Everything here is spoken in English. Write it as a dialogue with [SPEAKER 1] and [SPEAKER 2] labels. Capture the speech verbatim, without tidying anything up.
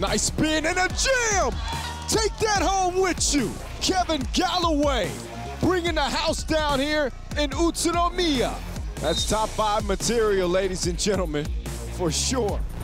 [SPEAKER 1] Nice spin and a jam! Take that home with you. Kevin Galloway bringing the house down here in Utsunomiya. That's top five material, ladies and gentlemen, for sure.